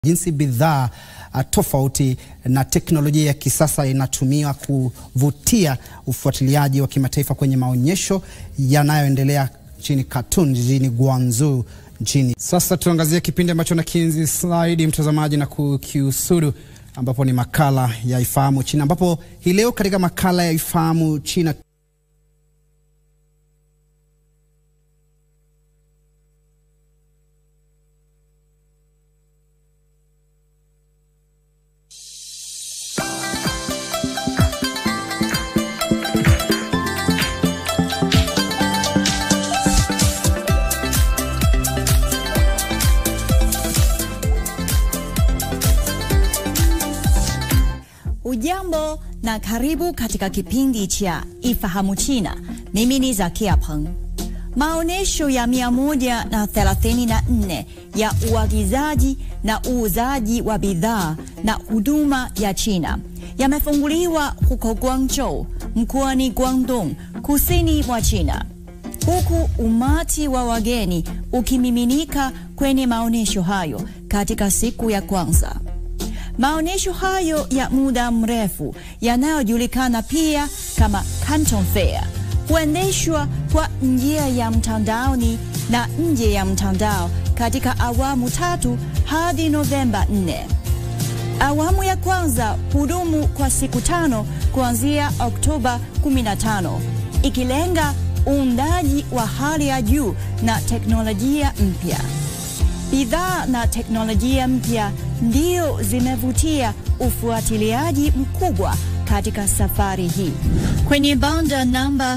Jinsi bidhaa tofauti na teknolojia ya kisasa inatumiwa kuvutia ufuatiliaji wa kimataifa kwenye maonyesho yanayoendelea nchini Canton, jijini Guangzhou, nchini. Sasa tuangazia kipindi ambacho na kienzi slide mtazamaji na kukiusudu, ambapo ni makala ya Ifahamu China, ambapo hii leo katika makala ya Ifahamu China Ujambo na karibu katika kipindi cha Ifahamu China. Mimi ni Zakia Pang. Maonyesho ya 134 ya uagizaji na uuzaji wa bidhaa na huduma ya China yamefunguliwa huko Guangzhou, mkoani Guangdong, kusini mwa China, huku umati wa wageni ukimiminika kwenye maonyesho hayo katika siku ya kwanza. Maonyesho hayo ya muda mrefu yanayojulikana pia kama Canton Fair huendeshwa kwa njia ya mtandaoni na nje ya mtandao katika awamu 3 hadi Novemba 4. Awamu ya kwanza hudumu kwa siku 5 kuanzia Oktoba 15, ikilenga uundaji wa hali ya juu na teknolojia mpya. Bidhaa na teknolojia mpya ndio zimevutia ufuatiliaji mkubwa katika safari hii. Kwenye banda namba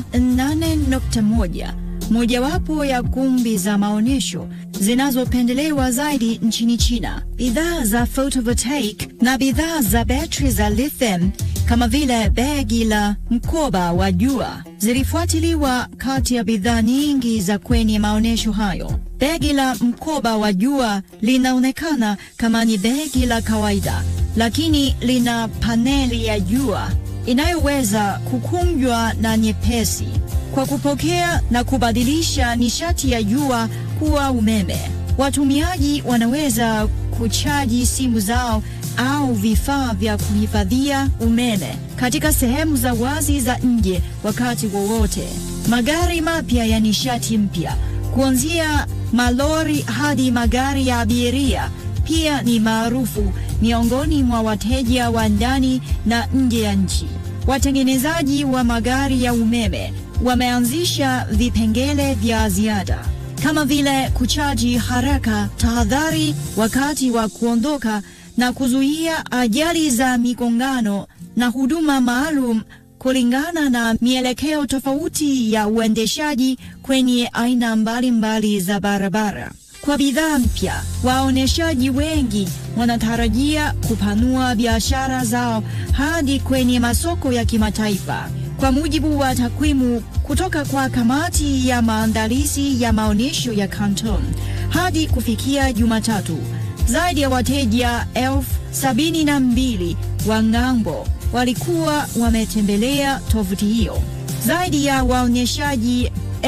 8.1, mojawapo ya kumbi za maonyesho zinazopendelewa zaidi nchini China, bidhaa za photovoltaic na bidhaa za betri za lithium kama vile begi la mkoba wa jua zilifuatiliwa kati ya bidhaa nyingi za kwenye maonyesho hayo. Begi la mkoba wa jua linaonekana kama ni begi la kawaida, lakini lina paneli ya jua inayoweza kukunjwa na nyepesi kwa kupokea na kubadilisha nishati ya jua kuwa umeme. Watumiaji wanaweza kuchaji simu zao au vifaa vya kuhifadhia umeme katika sehemu za wazi za nje wakati wowote. Magari mapya ya nishati mpya, kuanzia malori hadi magari ya abiria, pia ni maarufu miongoni mwa wateja wa ndani na nje ya nchi. Watengenezaji wa magari ya umeme wameanzisha vipengele vya ziada kama vile kuchaji haraka, tahadhari wakati wa kuondoka na kuzuia ajali za migongano, na huduma maalum kulingana na mielekeo tofauti ya uendeshaji kwenye aina mbalimbali za barabara. Kwa bidhaa mpya, waoneshaji wengi wanatarajia kupanua biashara zao hadi kwenye masoko ya kimataifa. Kwa mujibu wa takwimu kutoka kwa kamati ya maandalizi ya maonyesho ya Canton, hadi kufikia Jumatatu, zaidi ya wateja 72,000 wa ng'ambo walikuwa wametembelea tovuti hiyo. Zaidi ya waonyeshaji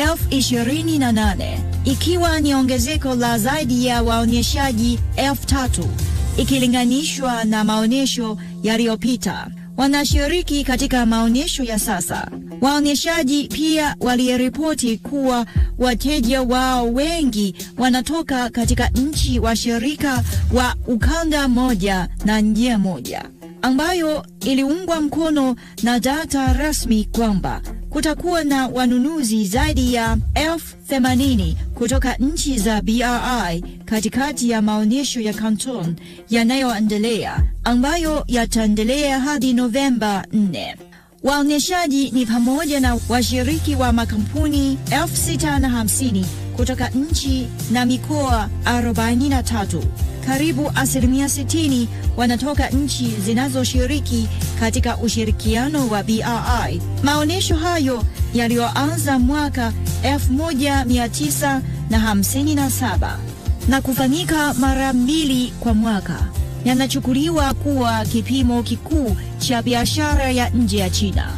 28,000, ikiwa ni ongezeko la zaidi ya waonyeshaji 3,000 ikilinganishwa na maonyesho yaliyopita, wanashiriki katika maonyesho ya sasa. Waonyeshaji pia waliripoti kuwa wateja wao wengi wanatoka katika nchi washirika wa ukanda moja na njia moja, ambayo iliungwa mkono na data rasmi kwamba kutakuwa na wanunuzi zaidi ya 80,000 kutoka nchi za BRI katikati ya maonyesho ya Canton yanayoendelea, ambayo yataendelea hadi Novemba 4. Waonyeshaji ni pamoja na washiriki wa makampuni 650 kutoka nchi na mikoa 43. Karibu 60% wanatoka nchi zinazoshiriki katika ushirikiano wa BRI. Maonyesho hayo yaliyoanza mwaka 1957 na kufanyika mara 2 kwa mwaka, yanachukuliwa kuwa kipimo kikuu cha biashara ya nje ya China.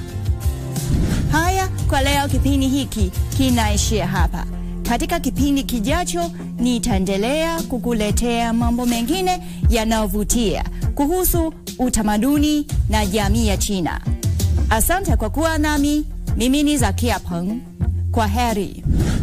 Haya, kwa leo kipindi hiki kinaishia hapa. Katika kipindi kijacho nitaendelea kukuletea mambo mengine yanayovutia kuhusu utamaduni na jamii ya China. Asante kwa kuwa nami. Mimi ni Zakia Pang. Kwa heri.